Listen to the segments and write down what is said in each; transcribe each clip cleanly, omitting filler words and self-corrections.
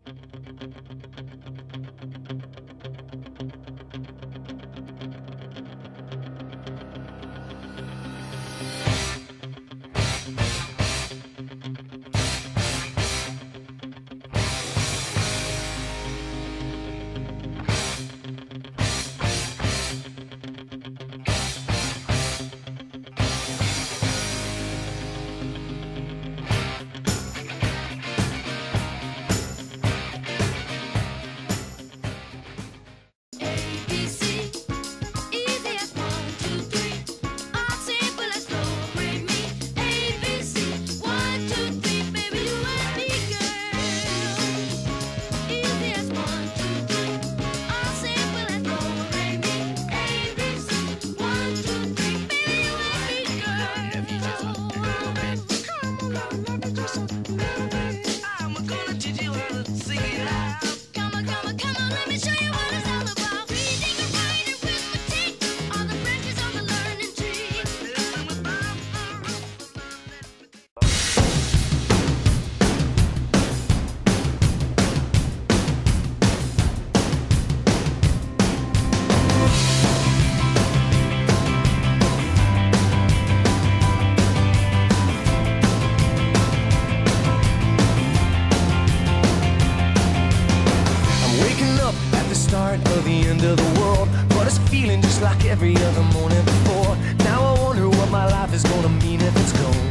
Of the end of the world, but it's feeling just like every other morning before. Now I wonder what my life is gonna mean if it's gone.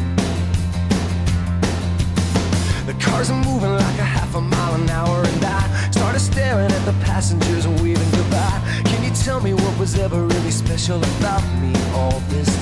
The cars are moving like a half a mile an hour, and I started staring at the passengers and waving goodbye. Can you tell me what was ever really special about me all this